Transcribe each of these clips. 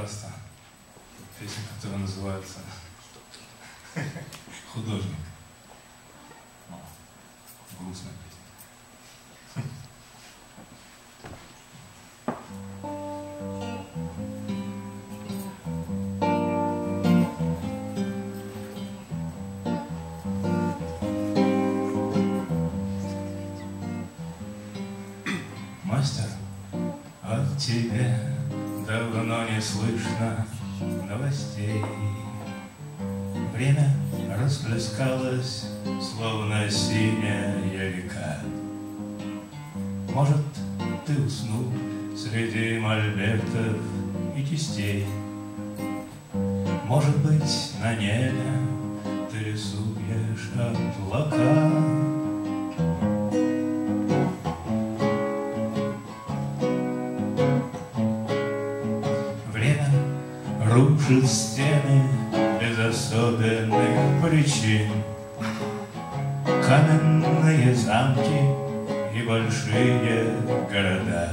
просто песня, которая называется «Художник». Грустная песня. Мастер, от тебя давно не слышно новостей. Время расплескалось, словно синяя река. Может, ты уснул среди мольбертов и кистей. Может быть, на небе ты рисуешь облака. Время рушит стены без особенных причин. Каменные замки и большие города.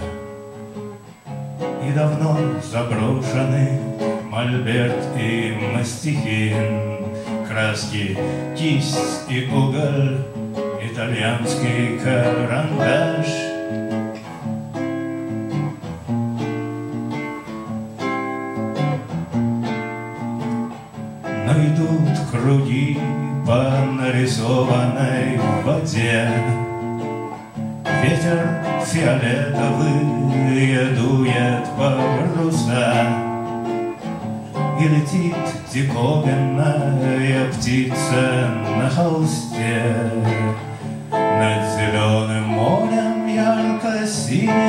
И давно заброшены мольберт и мастихин, краски, кисть и уголь, итальянский карандаш. Но идут круги по нарисованной воде. Ветер фиолетовый дует паруса, и летит диковинная птица на холсте. Над зеленым морем ярко-синий